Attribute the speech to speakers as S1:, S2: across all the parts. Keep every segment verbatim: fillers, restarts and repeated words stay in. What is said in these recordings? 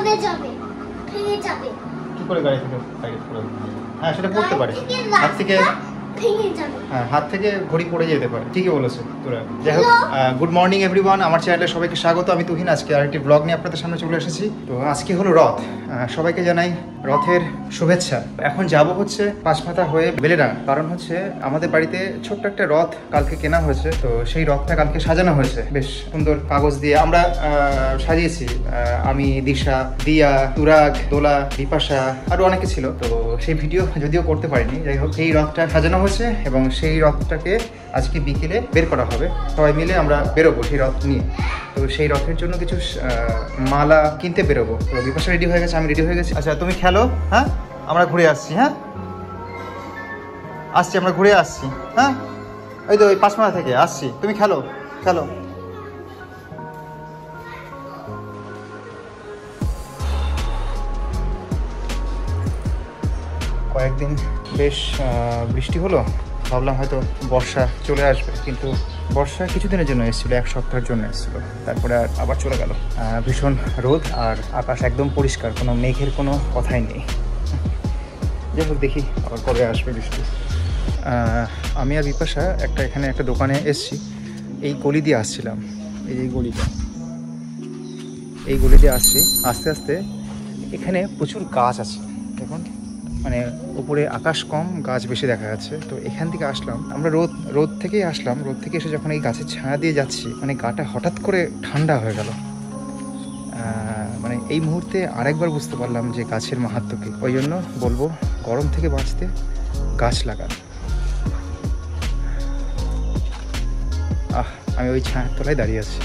S1: পড়ে যাবে, ভেঙে যাবে।
S2: কি করে গাড়ি থেকে সাইড করে? হ্যাঁ সেটা পড়তে পারে, হাত থেকে
S1: ভেঙে যাবে।
S2: হ্যাঁ হাত থেকে ঘড়ি পড়ে যেতে পারে। ঠিকই বলেছো তোরা। যাই হোক, গুড মর্নিং এভরিওয়ান, আমার চ্যানেলে সবাইকে স্বাগত। আমি তুহিন, আজকে আরেকটি ব্লগ নিয়ে আপনাদের সামনে চলে এসেছি। তো আজকে হলো রথ, সবাইকে জানাই রথের শুভেচ্ছা। এখন যাব হচ্ছে পাঁচমাথা হয়ে বেলেডাঙ্গা, কারণ হচ্ছে আমাদের বাড়িতে ছোট্ট একটা রথ কালকে কেনা হয়েছে। তো সেই রথটা কালকে সাজানো হয়েছে বেশ সুন্দর কাগজ দিয়ে আমরা সাজিয়েছি। আমি, দিশা, দিয়া, তুরাগ, দোলা, বিপাশা আরো অনেকে ছিল। তো সেই ভিডিও যদিও করতে পারিনি। যাই হোক, এই রথটা সাজানো হয়েছে এবং সেই রথটাকে আজকে বিকেলে বের করা হবে। সবাই মিলে আমরা বেরোবো সেই রথ নিয়ে। তো সেই রথের জন্য কিছু মালা কিনতে বেরোবো। তো বিপাশা রেডি হয়ে গেছে, আমি রেডি হয়ে গেছি। আচ্ছা তুমি খেলো, হ্যাঁ আমরা ঘুরে আসছি। হ্যাঁ আসছি, আমরা ঘুরে আসছি। হ্যাঁ ওই তো ওই পাঁচমাথা থেকে আসছি, তুমি খেলো খেলো। কয়েকদিন বেশ বৃষ্টি হলো, ভাবলাম হয়তো বর্ষা চলে আসবে, কিন্তু বর্ষা কিছুদিনের জন্য এসেছিলো, এক সপ্তাহের জন্য এসেছিলো, তারপরে আবার চলে গেল। ভীষণ রোদ আর আকাশ একদম পরিষ্কার, কোনো মেঘের কোনো কথাই নেই। যাই হোক, দেখি আবার কবে আসবে বৃষ্টি। আমি আর বিপাশা একটা এখানে একটা দোকানে এসেছি, এই গলি দিয়ে আসছিলাম। এই যে গলিটা, এই গলি দিয়ে আসছি। আস্তে আস্তে এখানে প্রচুর গাছ আছে, দেখুন, মানে উপরে আকাশ কম, গাছ বেশি দেখা যাচ্ছে। তো এখান থেকে আসলাম আমরা, রোদ রোদ থেকেই আসলাম। রোদ থেকে এসে যখন এই গাছের ছায়া দিয়ে যাচ্ছি, মানে গাটা হঠাৎ করে ঠান্ডা হয়ে গেল। মানে এই মুহূর্তে আরেকবার বুঝতে পারলাম যে গাছের মাহাত্ম্য কী। ওই জন্য বলবো, গরম থেকে বাঁচতে গাছ লাগান। আহ আমি ওই ছায়ার তলায় দাঁড়িয়ে আছি।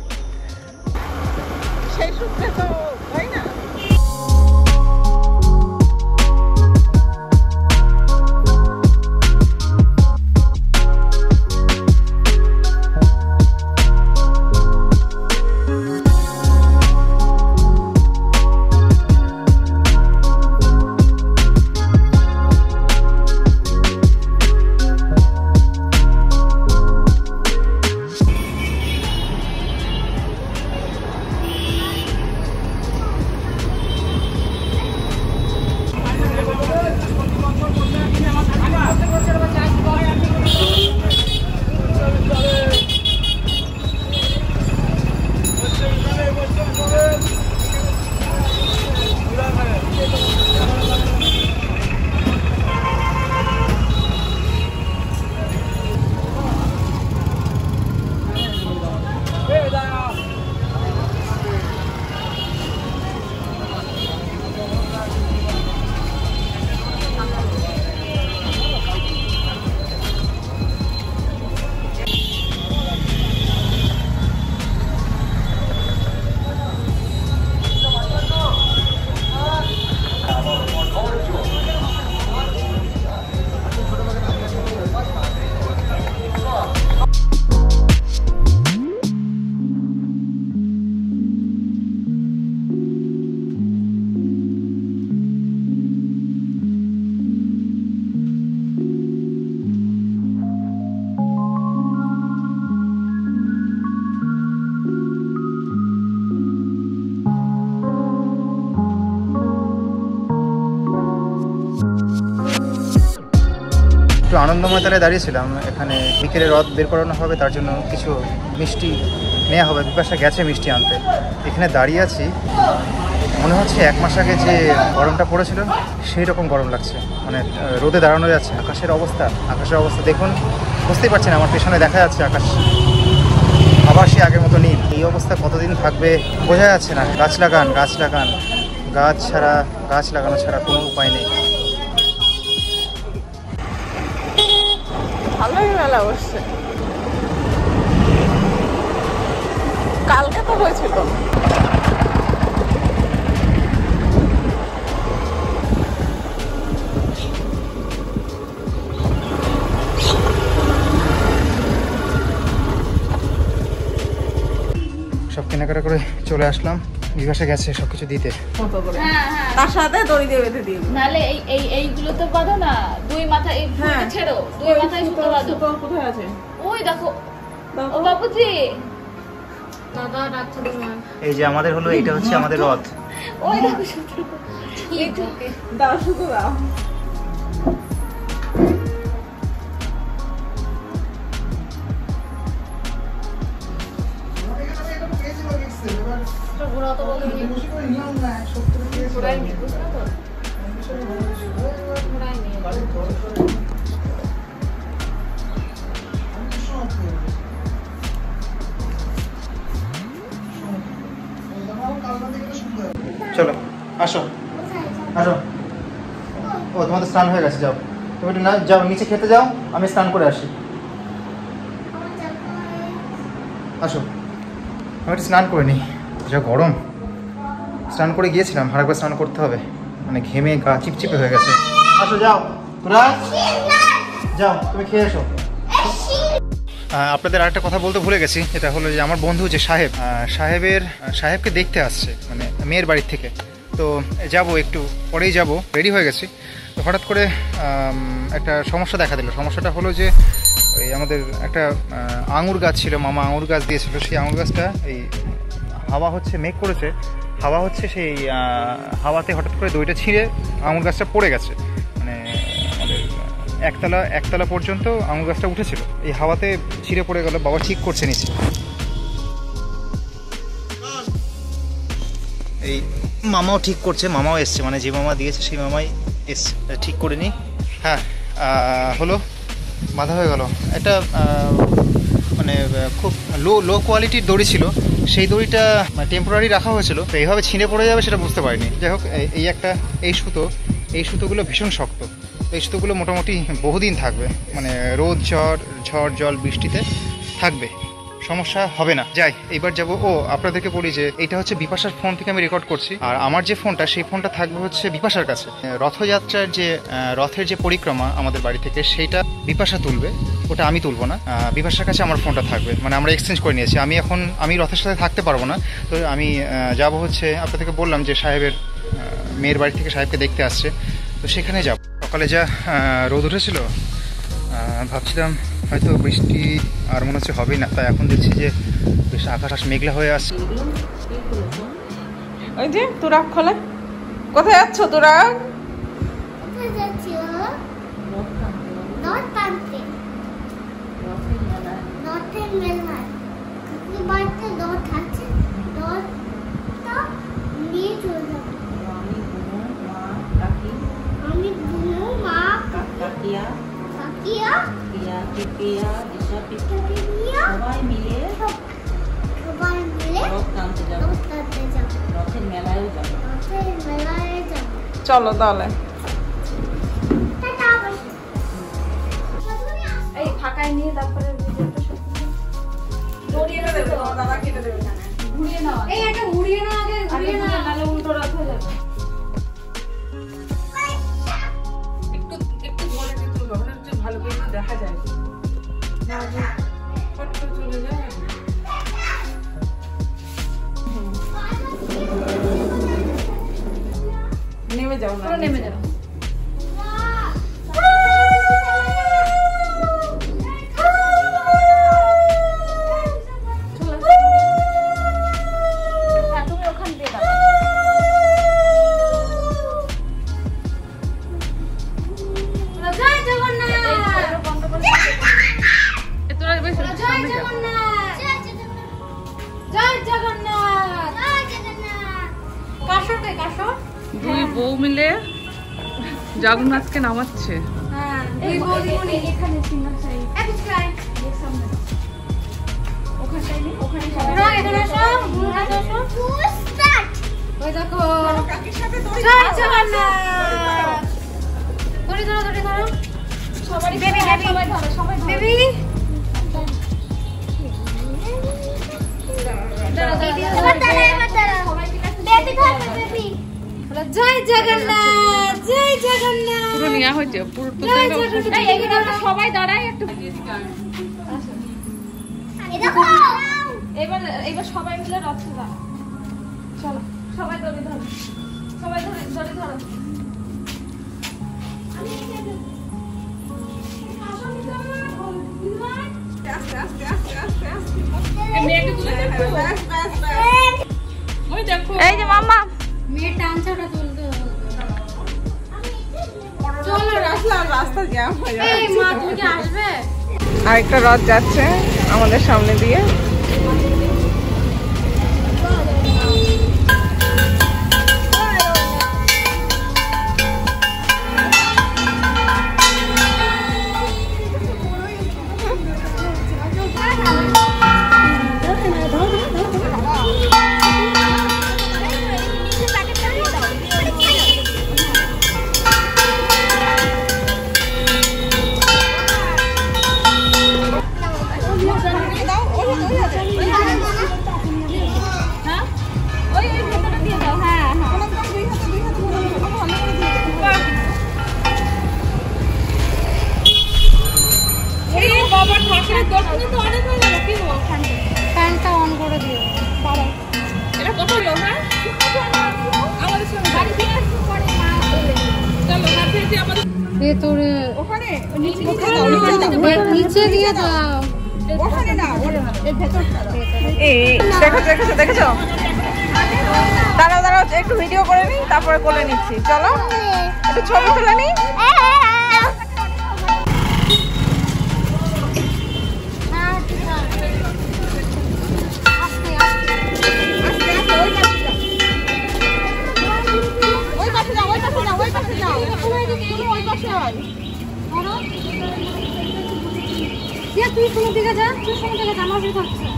S2: একটু আনন্দময় তালে দাঁড়িয়েছিলাম। এখানে বিকেলে রথ বের করানো হবে, তার জন্য কিছু মিষ্টি নেওয়া হবে। বিপাশা গেছে মিষ্টি আনতে। এখানে দাঁড়িয়ে আছি, মনে হচ্ছে এক মাস আগে যে গরমটা পড়েছিল সেই রকম গরম লাগছে। মানে রোদে দাঁড়ানো যাচ্ছে। আকাশের অবস্থা আকাশের অবস্থা দেখুন, বুঝতেই পারছেন, আমার পেছনে দেখা যাচ্ছে আকাশ আবার সে আগের মতো নীল। এই অবস্থা কতদিন থাকবে বোঝা যাচ্ছে না। গাছ লাগান, গাছ লাগান, গাছ ছাড়া গাছ লাগানো ছাড়া কোনো উপায় নেই।
S3: ভালোই মেলা বসছে, কালকে তো হয়েছিল।
S2: সব কেনাকাটা করে চলে আসলাম। বিপাশা গেছে সবকিছু দিতে।
S3: তার সাথে দড়ি দিয়ে বেঁধে দিই,
S4: নালে এই এই এইগুলো তো বাঁধো না, দুই মাথা এই ছেড়ো, দুই মাথায় সুতো বাঁধো।
S3: কোথায় আছে
S4: ওই দেখো। ও বাবুজি,
S1: দাদা ডাকছে তোমার।
S2: এই যে আমাদের হলো, এইটা হচ্ছে আমাদের রথ।
S1: ওই দেখো শুধু এইটা
S3: দাও শুধু দাও।
S1: ঘোরা তো বলেনি। ঘোরাইনি, বুঝছো তো? ঘোরাইনি।
S2: চলো আসো আসো। ও তোমাদের স্নান হয়ে গেছে, যাও তুমি একটু না যাও নিচে খেতে যাও, আমি স্নান করে আসি। আসো আমি একটু স্নান করে নিই, যা গরম। স্নান করে গিয়েছিলাম, আরেকবার স্নান করতে হবে, মানে ঘেমে গা চিপচিপে হয়ে গেছে। আসো যাও তোরা, যাও তুমি খেয়ে এসো। আপনাদের আরেকটা কথা বলতে ভুলে গেছি, এটা হলো যে আমার বন্ধু যে সাহেব, সাহেবের সাহেবকে দেখতে আসছে, মানে মেয়ের বাড়ির থেকে। তো যাব একটু পরেই যাব, রেডি হয়ে গেছি। তো হঠাৎ করে একটা সমস্যা দেখা দিল। সমস্যাটা হলো যে এই আমাদের একটা আঙুর গাছ ছিল, মামা আঙুর গাছ দিয়েছিল। সেই আঙুর গাছটা এই হাওয়া হচ্ছে, মেঘ করেছে, হাওয়া হচ্ছে, সেই হাওয়াতে হঠাৎ করে দইটা ছিঁড়ে আঙুর গাছটা পড়ে গেছে। মানে আমাদের একতলা একতলা পর্যন্ত আঙুর গাছটা উঠেছিল, এই হাওয়াতে ছিঁড়ে পড়ে গেল। বাবা ঠিক করছে নিচে, এই মামাও ঠিক করছে, মামাও এসছে, মানে যে মামা দিয়েছে সেই মামাই এসছে, ঠিক করে নি। হ্যাঁ হলো, বাধা হয়ে গেল। একটা মানে খুব লো লো কোয়ালিটির দড়ি ছিল, সেই দড়িটা টেম্পোরারি রাখা হয়েছিল, তো এইভাবে ছিঁড়ে পড়ে যাবে সেটা বুঝতে পারিনি। যাই হোক, এই একটা এই সুতো, এই সুতোগুলো ভীষণ শক্ত। এই সুতোগুলো মোটামুটি বহুদিন থাকবে, মানে রোদ ঝড় ঝড় জল বৃষ্টিতে থাকবে, সমস্যা হবে না। যাই এইবার যাবো। ও আপনাদেরকে বলি যে এটা হচ্ছে বিপাশার ফোন থেকে আমি রেকর্ড করছি, আর আমার যে ফোনটা, সেই ফোনটা থাকবে হচ্ছে বিপাশার কাছে। রথযাত্রার যে রথের যে পরিক্রমা আমাদের বাড়ি থেকে, সেইটা বিপাশা তুলবে, ওটা আমি তুলবো না। বিপাশার কাছে আমার ফোনটা থাকবে, মানে আমরা এক্সচেঞ্জ করে নিয়েছি। আমি এখন আমি রথের সাথে থাকতে পারবো না, তো আমি যাব হচ্ছে, আপনাদেরকে বললাম যে সাহেবের মেয়ের বাড়ি থেকে সাহেবকে দেখতে আসছে, তো সেখানে যাব। সকালে যা রোদ উঠেছিল, ভাবছিলাম হয়তো বৃষ্টি আর মনে হচ্ছে হবেই না, তাই এখন দেখছি যে বেশ আকাশ মেঘলা হয়ে আসছে।
S3: ওই যে তোরা খোলে, কোথায় যাচ্ছ তোরা?
S1: কোথায় যাচ্ছি? নর্থ টানতে, নর্থের মেলায়। কাকি বাড়িতে নর্থ আছে, নর্থটা নিয়ে চলে যাবো। আমি বুনু, মা, কাকিয়া কাকিয়া পিয়া পিপিয়া দিশা পিপিয়া সবাই মিলে সবাই মিলে রথ টানতে যাব, রথ টানতে যাব, রথের মেলায় যাব, রথের মেলায় যাব।
S3: চলো তাহলে।
S1: Tata bye.
S4: এই ফাঁকায় নিয়ে তারপরে ভিডিওটা শুরু করব।
S3: ঘুরিয়ে দেবে তো, দাদা কেটে দেবে না।
S4: ঘুরিয়ে নাও,
S1: এই এটা ঘুরিয়ে নাও, আগে ঘুরিয়ে নাও,
S4: নালে উল্টো রথ হয়ে যাবে।
S3: একটু একটু ধরে দিতে হবে, না একটু ভালো করে দেখা যায় না, যে ফট করে চলে যায়। নেমে যাও না,
S4: নেমে যাও। হ্যাঁ তুমি ওখান দিয়ে দাও।
S1: জয় জগন্নাথ,
S3: তোরা বেশ
S1: জয় জগন্নাথ, জয় জগন্নাথ, জয় জগন্নাথ। কাশো কে কাশো?
S3: দুই বউ মিলে জগন্নাথকে নামাচ্ছে।
S1: হ্যাঁ, দুই বৌদিমণি
S4: এখানে সিংহাসনে
S1: এক ট্রাই
S4: এর সামনে ওখানটাই নেই, ওখানে সবাই
S1: না এখানে আসো, ঘুরে আসো, স্টার্ট। ওই দেখো
S3: কাকির সাথে দড়ি
S1: জয় জগন্নাথ। দড়ি ধরো, দড়ি ধরো
S4: সবাই
S1: বেবি, বেবি।
S4: সবাই ধরো, সবাই ধরো।
S1: বেবি।
S4: দাঁড়াও, দাঁড়াও,
S1: এবার
S4: দাঁড়াও।
S1: দাঁড়া, এবার দাঁড়া।
S4: সবাই মিলে একটু
S1: বেবি ধরবে, বেবি। বলো জয় জগন্নাথ, জয় জগন্নাথ।
S3: পুরো নেওয়া হয়েছে, পুরো তো
S1: জয় জগন্নাথ।
S4: এই এখানে আমরা সবাই দাঁড়াই একটু।
S1: এই দেখো।
S4: এবার এবার সবাই মিলে রথে যাও। চলো সবাই দড়ি ধরো, সবাই ধরে দড়ি ধরো।
S3: আস্তে আস্তে আস্তে আস্তে আস্তে মেয়েকে তুলে
S4: গামছাটা তুলতে হবে।
S3: চলো রাস্তা রাস্তা জ্যাম হয়ে যাবে।
S4: এই মা তুমি কি আসবে?
S3: আরেকটা রথ যাচ্ছে আমাদের সামনে দিয়ে।
S4: ফ্যানটা অন করে দিও বাবা। এটা কত লোক? হ্যাঁ আমাদের সঙ্গে গাড়ি দিয়ে আসতে পারে মা বলে। চলো কাছে যে আমাদের ভেতরে ওখানে নিচে নিচে দিয়ে দাও। ওখানে না এই ভেতরটা।
S3: এই দেখো দেখো দেখো দাঁড়াও দাঁড়াও একটু ভিডিও করে নিই তারপরে কোলে নিচ্ছি। চলো একটু ছবি তুলে নিই।
S4: তুই কোনো দিকে যা, তুই কোনো দিকে যা, আমার ভিতর হচ্ছে।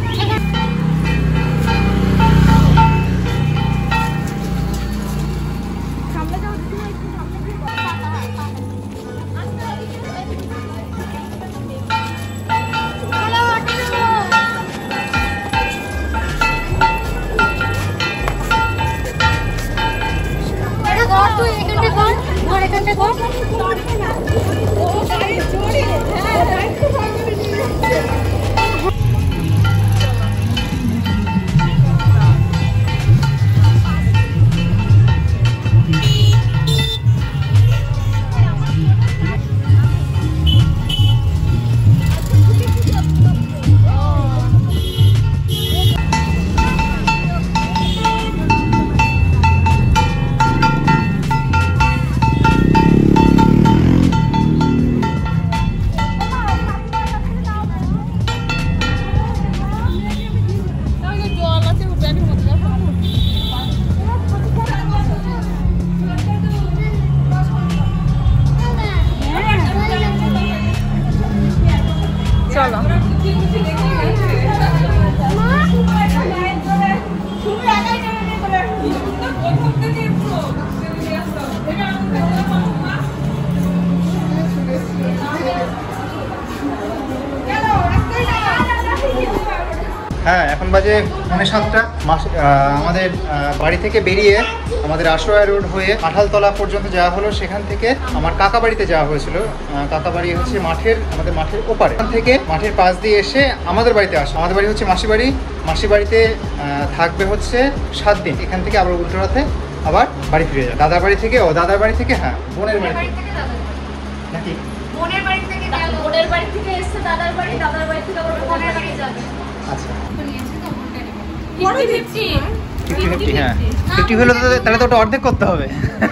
S4: তুই এখানটা কর, ঘর এখানটা কর।
S3: চলো
S2: হ্যাঁ এখন বাজে পৌনে সাতটা। মাস আমাদের বাড়ি থেকে বেরিয়ে আমাদের আশোয়া রোড হয়ে কাঁঠালতলা পর্যন্ত যাওয়া হলো। সেখান থেকে আমার কাকা বাড়িতে যাওয়া হয়েছিল। কাকা বাড়ি হচ্ছে মাঠের আমাদের মাঠের ওপারে। এখান থেকে মাঠের পাশ দিয়ে এসে আমাদের বাড়িতে আসা। আমাদের বাড়ি হচ্ছে মাসি বাড়ি। মাসি বাড়িতে থাকবে হচ্ছে সাত দিন। এখান থেকে আবার উল্টো রাতে আবার বাড়ি ফিরে যাবে। দাদার বাড়ি থেকে ও দাদার বাড়ি থেকে হ্যাঁ বোনের বাড়ি থেকে নাকি
S4: বোনের বাড়ি থেকে গেল, বোনের বাড়ি থেকে এসে দাদার বাড়ি, দাদার বাড়ি থেকে আবার বোনের বাড়ি যাবে।
S2: আচ্ছা
S4: ফিফটি ফিফটি
S2: ফিফটি ফিফটি হ্যাঁ ফিফটি হলে তো তাহলে তো ওটা অর্ধেক করতে হবে।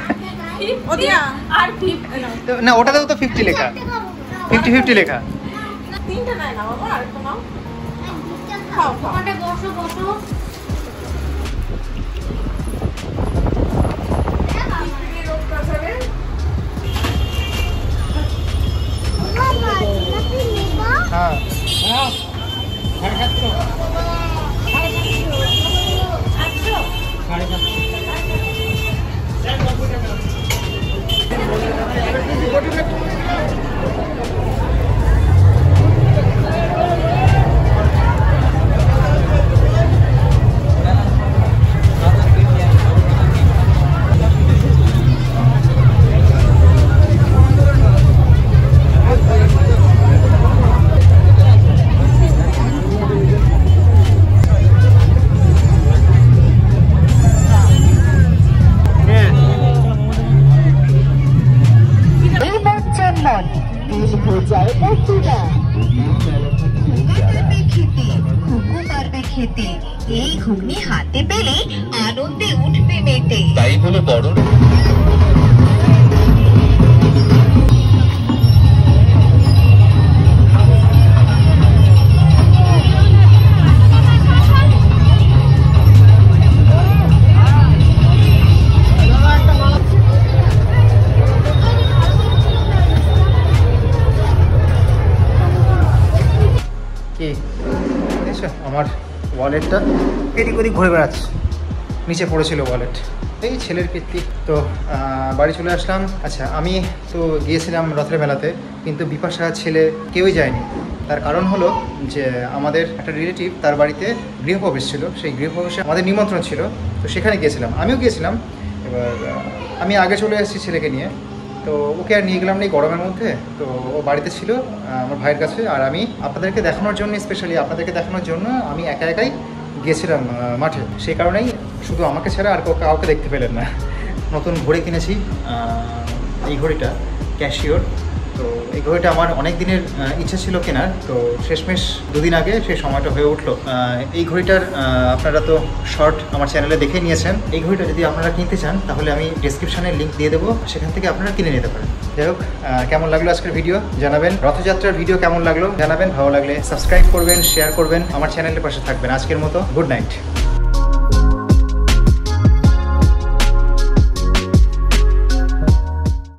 S4: আর ফিফটি
S2: না ওটাতেও তো ফিফটি লেখা, ফিফটি ফিফটি লেখা।
S3: তিনটা নাই না বাবা, আর কোনো
S4: ওখানে বসো বসো।
S2: হ্যাঁ
S5: বরণ
S2: কি আমার ওয়ালেটটা এদিক ওদিক ঘুরে বেড়াচ্ছে, নিচে পড়েছিল ওয়ালেট, এই ছেলের কীর্তি। তো বাড়ি চলে আসলাম। আচ্ছা, আমি তো গিয়েছিলাম রথের মেলাতে, কিন্তু বিপাশা ছেলে কেউই যায়নি। তার কারণ হলো যে আমাদের একটা রিলেটিভ, তার বাড়িতে গৃহপ্রবেশ ছিল, সেই গৃহপ্রবেশে আমাদের নিমন্ত্রণ ছিল, তো সেখানে গিয়েছিলাম, আমিও গিয়েছিলাম। এবার আমি আগে চলে এসেছি ছেলেকে নিয়ে, তো ওকে আর নিয়ে গেলাম না এই গরমের মধ্যে। তো ও বাড়িতে ছিল আমার ভাইয়ের কাছে, আর আমি আপনাদেরকে দেখানোর জন্য, স্পেশালি আপনাদেরকে দেখানোর জন্য আমি একা একাই গিয়েছিলাম মাঠে। সেই কারণেই শুধু আমাকে ছাড়া আর কাউকে দেখতে পেলেন না। নতুন ঘড়ি কিনেছি, এই ঘড়িটা ক্যাশিওর। তো এই ঘড়িটা আমার অনেক দিনের ইচ্ছা ছিল কেনার, তো শেষমেশ দুদিন আগে সেই সময়টা হয়ে উঠলো। এই ঘড়িটার আপনারা তো শর্ট আমার চ্যানেলে দেখে নিয়েছেন। এই ঘড়িটা যদি আপনারা কিনতে চান তাহলে আমি ডেসক্রিপশানে লিঙ্ক দিয়ে দেবো, সেখান থেকে আপনারা কিনে নিতে পারেন। যাই হোক, কেমন লাগলো আজকের ভিডিও জানাবেন। রথযাত্রার ভিডিও কেমন লাগলো জানাবেন। ভালো লাগলে সাবস্ক্রাইব করবেন, শেয়ার করবেন, আমার চ্যানেলের পাশে থাকবেন। আজকের মতো গুড নাইট।